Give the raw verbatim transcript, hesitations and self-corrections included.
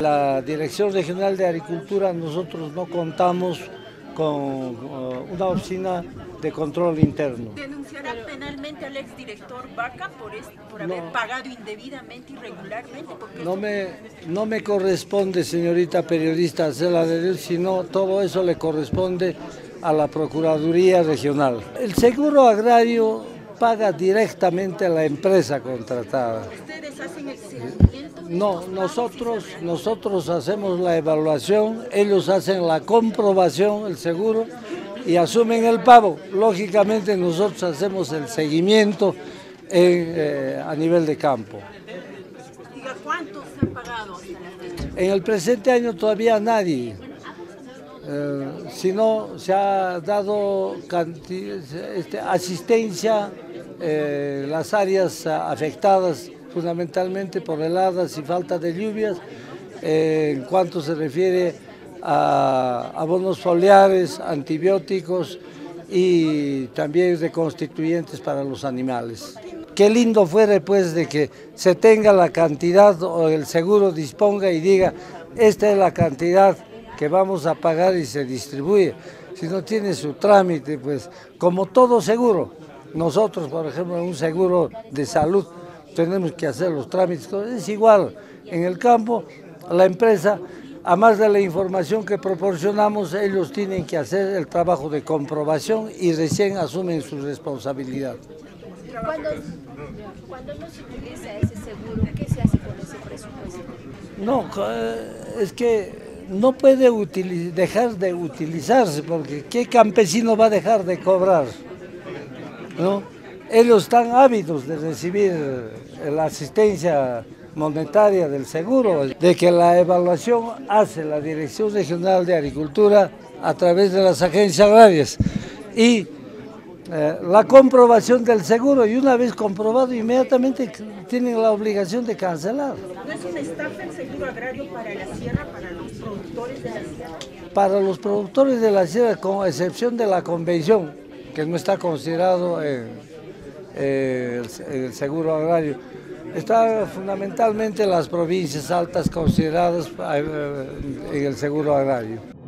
la Dirección Regional de Agricultura nosotros no contamos con uh, una oficina de control interno. ¿Denunciará penalmente al exdirector Vaca por, es, por haber no, pagado indebidamente, irregularmente? No me, no me corresponde, señorita periodista, hacer la denuncia, sino todo eso le corresponde a la Procuraduría Regional. El seguro agrario paga directamente a la empresa contratada. ¿Ustedes hacen el seguimiento? No, nosotros, nosotros hacemos la evaluación, ellos hacen la comprobación, el seguro, y asumen el pago. Lógicamente nosotros hacemos el seguimiento en, eh, a nivel de campo. Diga, ¿cuántos se han pagado hasta la fecha? En el presente año todavía nadie, eh, sino se ha dado este, asistencia en eh, las áreas afectadas fundamentalmente por heladas y falta de lluvias, eh, en cuanto se refiere a abonos foliares, antibióticos y también reconstituyentes para los animales. Qué lindo fuera pues de que se tenga la cantidad o el seguro disponga y diga esta es la cantidad que vamos a pagar y se distribuye. Si no tiene su trámite, pues como todo seguro, nosotros por ejemplo en un seguro de salud tenemos que hacer los trámites, es igual en el campo, la empresa, a más de la información que proporcionamos, ellos tienen que hacer el trabajo de comprobación y recién asumen su responsabilidad. Cuando, cuando no se utiliza ese seguro, ¿qué se hace con ese presupuesto? No, es que no puede dejar de utilizarse, porque ¿qué campesino va a dejar de cobrar? ¿No? Ellos están ávidos de recibir la asistencia monetaria del seguro, de que la evaluación hace la Dirección Regional de Agricultura a través de las agencias agrarias y eh, la comprobación del seguro, y una vez comprobado inmediatamente tienen la obligación de cancelar. ¿No es una estafa el seguro agrario para la sierra, para los productores de la sierra? Para los productores de la sierra, con excepción de la convención, que no está considerado en Eh, el, el seguro agrario, está fundamentalmente en las provincias altas consideradas eh, en el seguro agrario.